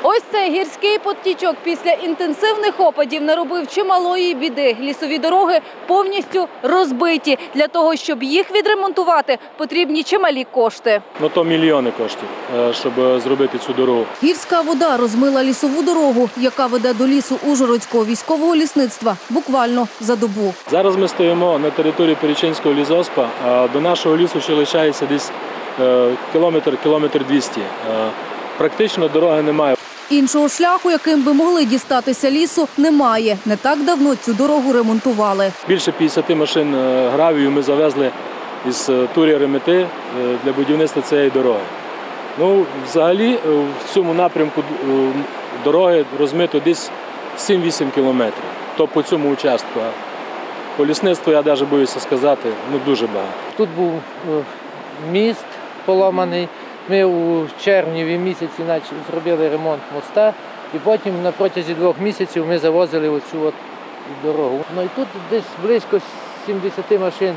Ось цей гірський потічок після інтенсивних опадів наробив чималої біди. Лісові дороги повністю розбиті. Для того, щоб їх відремонтувати, потрібні чималі кошти. То мільйони коштів, щоб зробити цю дорогу. Гірська вода розмила лісову дорогу, яка веде до лісу Ужгородського військового лісництва, буквально за добу. Зараз ми стоїмо на території Перечинського лісгоспа, а до нашого лісу ще лишається десь кілометр 200. Практично дороги немає. Іншого шляху, яким би могли дістатися лісу, немає. Не так давно цю дорогу ремонтували. Більше 50 машин гравію ми завезли із Тур'я-Ремети для будівництва цієї дороги. Взагалі в цьому напрямку дороги розмито десь 7-8 кілометрів. То по цьому участку. По лісництву, я навіть боюся сказати, дуже багато. Тут був міст поламаний. Ми у червні місяці зробили ремонт моста і потім на протязі 2 місяців ми завозили оцю дорогу. І тут десь близько 70 машин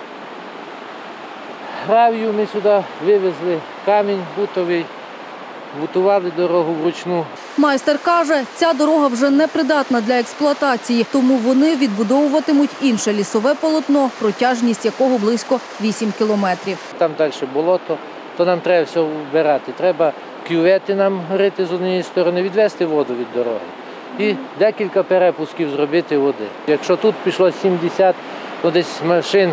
гравію ми сюди вивезли, камінь бутовий, бутували дорогу вручну. Майстер каже, ця дорога вже не придатна для експлуатації, тому вони відбудовуватимуть інше лісове полотно, протяжність якого близько 8 кілометрів. Там далі болото, то нам треба все вбирати. Треба кювети нам рити з однієї сторони, відвести воду від дороги і декілька перепусків зробити води. Якщо тут пішло 70, то десь машин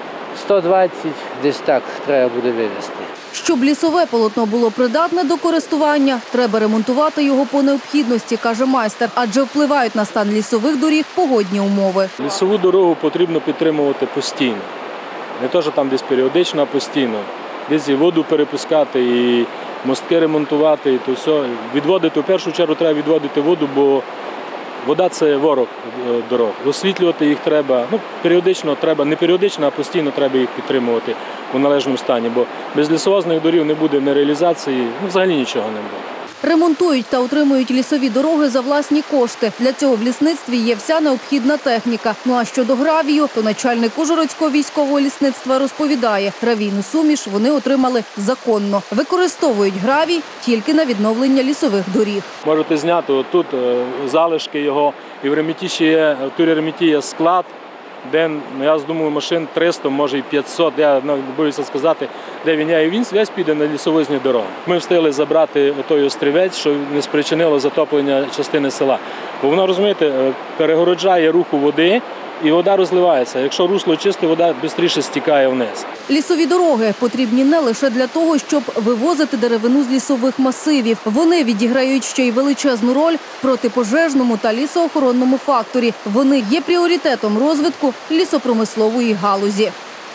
120, десь так треба буде вивезти. Щоб лісове полотно було придатне до користування, треба ремонтувати його по необхідності, каже майстер, адже впливають на стан лісових доріг погодні умови. Лісову дорогу потрібно підтримувати постійно. Не те, що там десь періодично, а постійно. Десь і воду перепускати, і мостки ремонтувати, і то все. Відводити, в першу чергу треба відводити воду, бо вода – це ворог дорог. Освітлювати їх треба, періодично треба, не періодично, а постійно треба їх підтримувати у належному стані, бо без лісовозних доріг не буде ні реалізації, взагалі нічого не буде. Ремонтують та утримують лісові дороги за власні кошти. Для цього в лісництві є вся необхідна техніка. А щодо гравію, то начальник Ужгородського військового лісництва розповідає, гравійну суміш вони отримали законно. Використовують гравій тільки на відновлення лісових доріг. Можете зняти тут залишки його, і в Реметі ще є, в Тур'я-Реметі є склад, де, я думаю, машин 300, може і 500, я боюся сказати, де він є, і він весь піде на лісовозні дороги. Ми встигли забрати той острівець, що не спричинило затоплення частини села. Бо воно, розумієте, перегороджає руху води, і вода розливається. Якщо русло чисте, вода швидше стікає вниз. Лісові дороги потрібні не лише для того, щоб вивозити деревину з лісових масивів. Вони відіграють ще й величезну роль в протипожежному та лісоохоронному факторі. Вони є пріоритетом розвитку лісопромислової галузі.